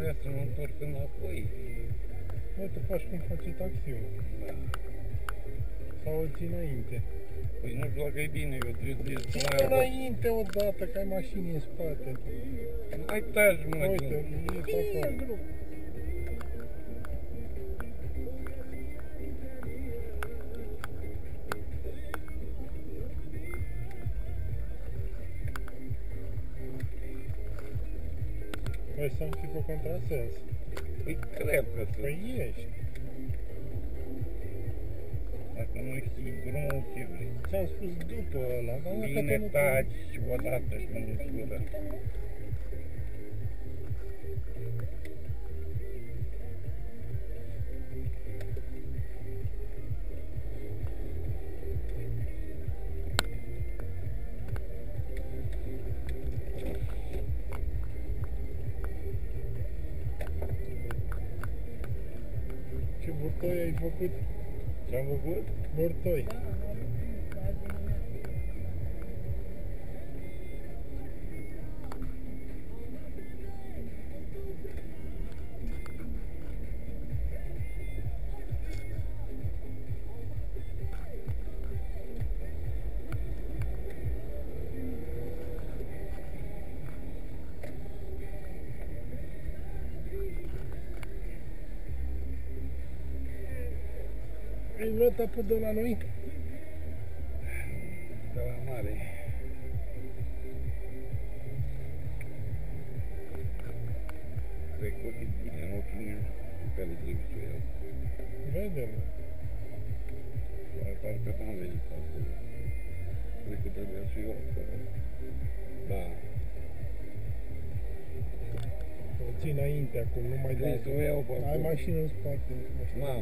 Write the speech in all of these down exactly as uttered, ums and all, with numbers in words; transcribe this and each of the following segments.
vrea să mă întorc înapoi. Bă, tu faci cum face taxiul. Da. Sau o ții înainte. Păi nu știu dacă e bine, eu trebuie să Ții mai înainte odată, că ai mașini în spate. Hai taci, mă, Uite, e pe acolo. Vrei să-mi fi pe contrasens? Păi cred că să... Păi ești. Dacă nu știi drumul, ce vrei? Ți-am spus după ăla, dar dacă Bine, tu nu taci odată și mă măsură. Ce burtoi ai făcut? Ce-am făcut? Burtoi. Ai luat apă de la noi? De la mare. Cred că o fi bine în ochii mei pe care trebuie să o iau. Vedem. Dar parcă n-am venit acolo. Cred că trebuia să o iau acolo. Da. O ții înainte acum, nu mai Trebuie dai. să o iau pe Ai acolo. mașină în spate. N-am.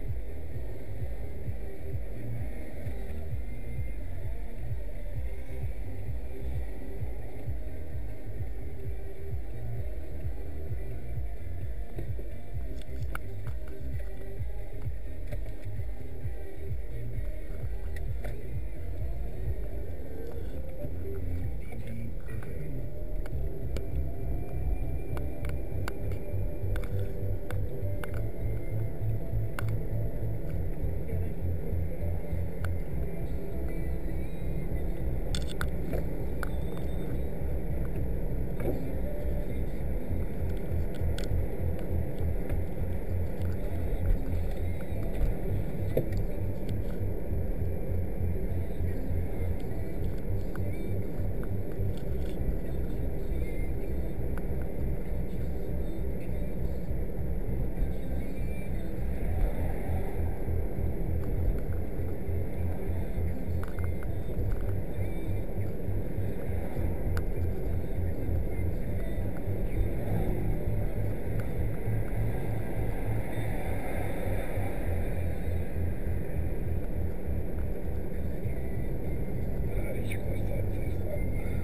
Aici cu stația asta.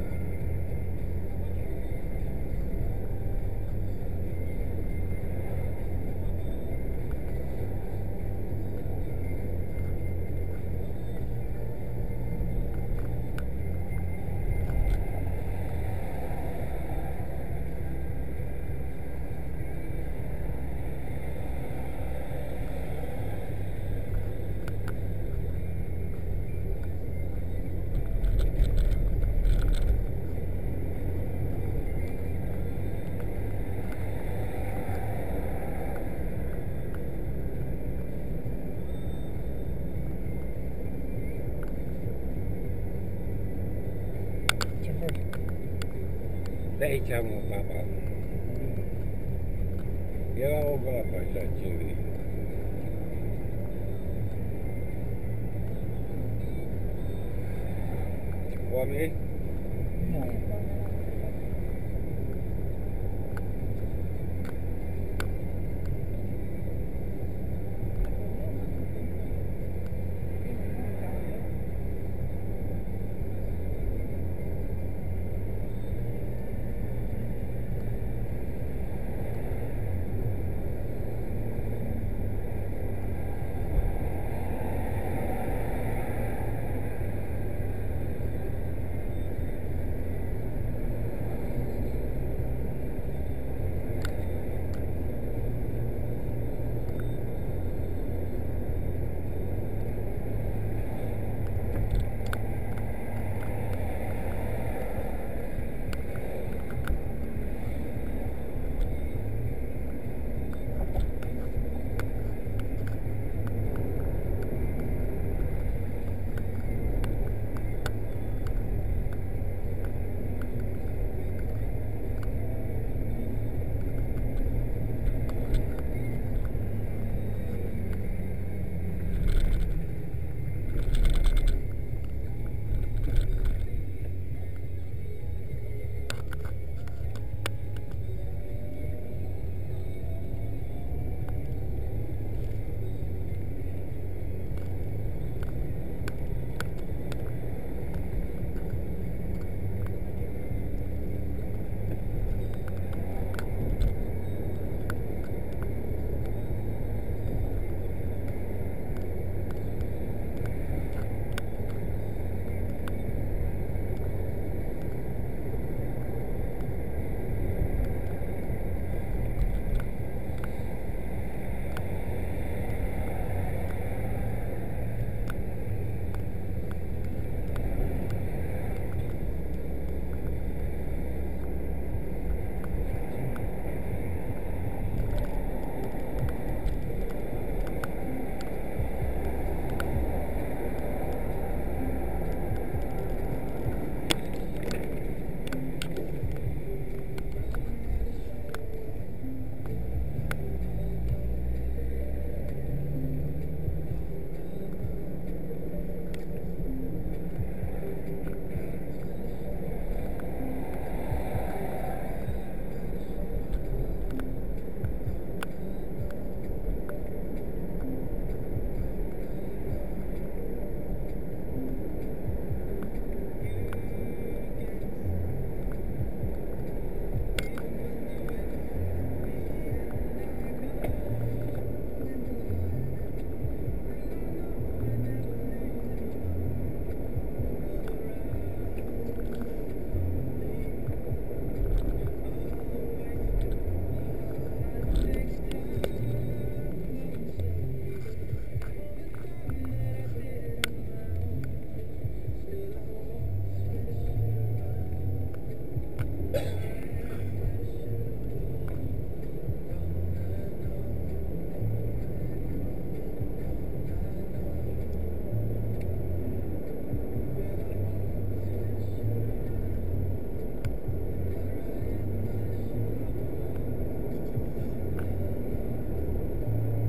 Ce faci? De aici am o tapa. Era o groapă așa, ce vrei. Oameni? Nu.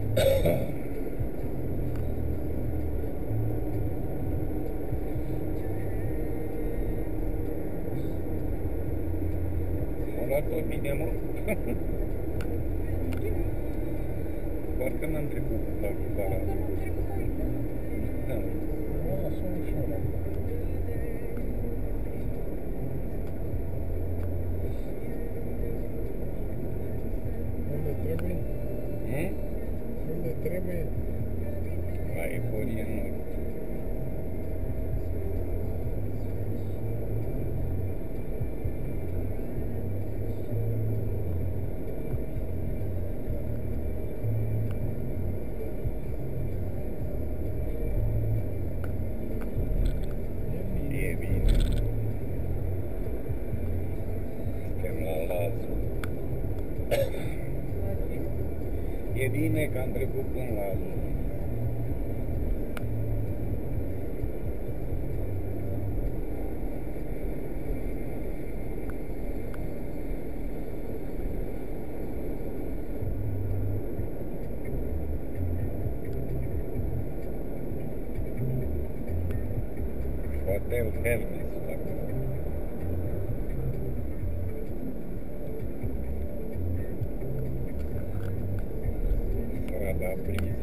M-a luat pe mine, mă. Parcă n-am trecut la parada. Da. Da, sunt ușor acolo. Unde trebuie? Hmm? Unde trebuie? La Eforie Nord. E bine. Suntem la Lazu. E bine că am trecut până la Lazu. Hotel Hermes acolo. Strada Brizii.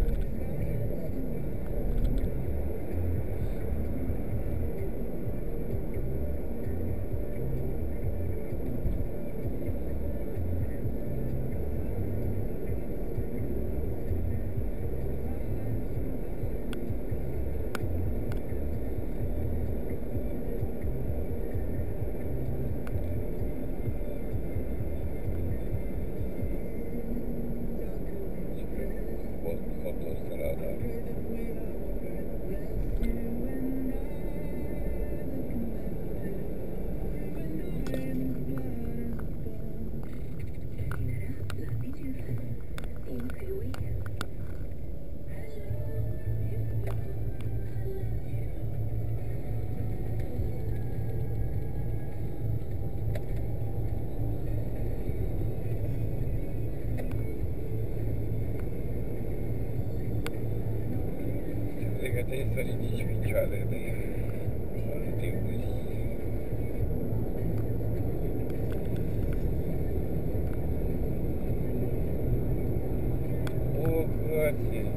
Autostrada. Că trebuie să ridici picioarele de anteuri. O, grație!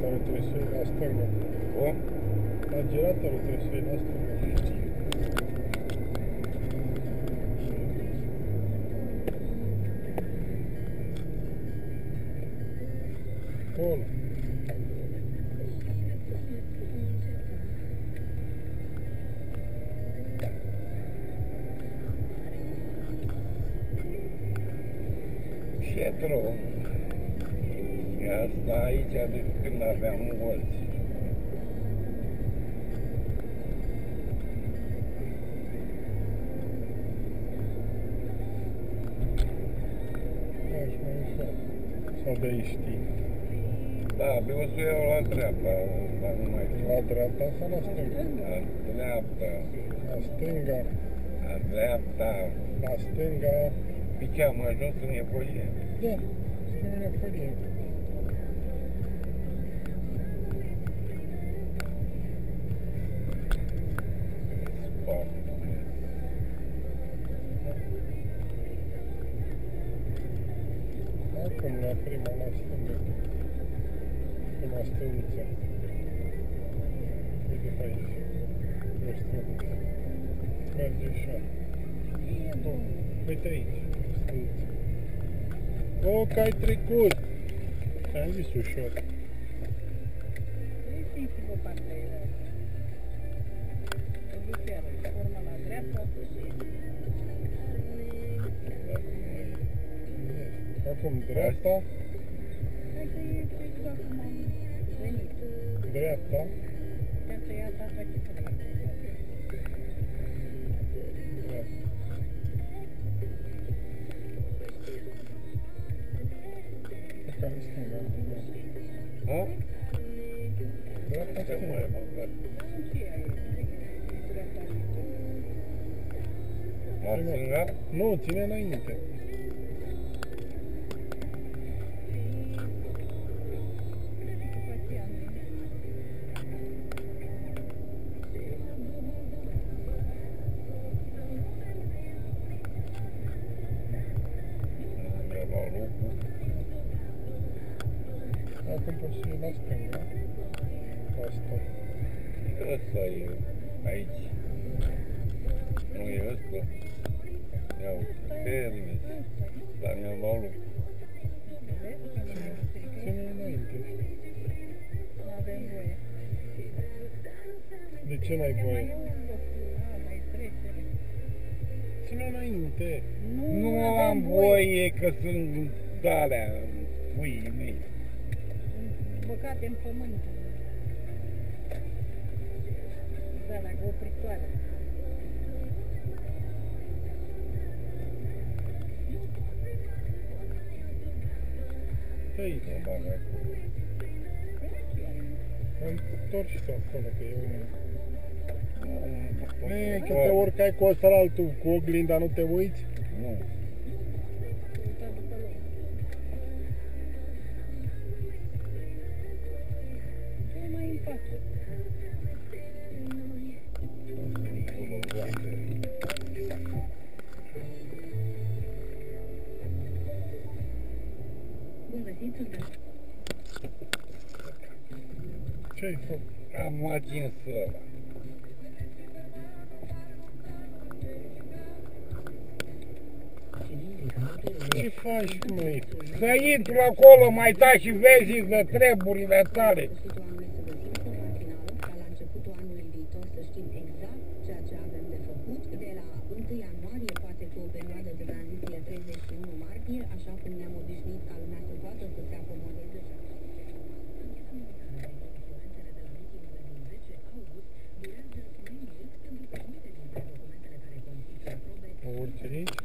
giratorul trebuie să iei la stânga. Cum? La giratorul trebuie să iei la stânga. Acolo. Ce drum? E asta aici de când aveam mulți. Așa mai ușor. Sau de aici știi. Da, eu o să iau la dreapta, dar nu mai știu. La dreapta sau la stânga? La dreapta, La stânga. la dreapta. La stânga. Pe ce am ajuns în Epolie? Da. Stânga Neapolie. Acum la prima la stânga. Prima stâlniță. Uite pe aici. O stâlniță. Merge așa. Uite aici. Stâlniță. O, că ai trecut! Ți-am zis ușor. Definitiv partea era. Te duci iară, forma la dreapta. Acum dreapta, Hai că e exact cum am venit. dreapta, Te-a tăiat asta ce trebuie. dreapta. Pe care stânga? Ha? Dreapta, Ce stânga. mai am avut? Ce ai? Dreapta. La stânga? Nu, ține înainte. La lucru. Acum poți să iei la stânga. Asta. Ăsta e aici. Nu e ăsta. Iau, termin. Dar mi-am luat lucru. Ține înainte. Nu avem voie. De ce n-ai voie? Mai e un loc, a, mai trecere. Ține înainte. Nu am voie că sunt de-alea puii mei. Băcate în pământ. Da, la opritoare. Pe aici. Nu bag acolo. Întorci-te acolo, că e un... Nu, Ne, că te urcai cu ăsta la altul, cu oglinda, nu te uiți? Nu. Uita după loc. Ce mai în față? Bun găsit, suntem. Ce-ai făcut? Am atins ăla. Ce faci, măi? Să intru acolo, mai taci și vezi de treburile tale. Ca la începutul anului viitor să știm exact ceea ce avem de făcut. De la întâi ianuarie, poate cu o perioadă de tranziție treizeci și unu martie, așa cum ne-am obișnuit ca lumea să poată să se acomodeze. O urci aici?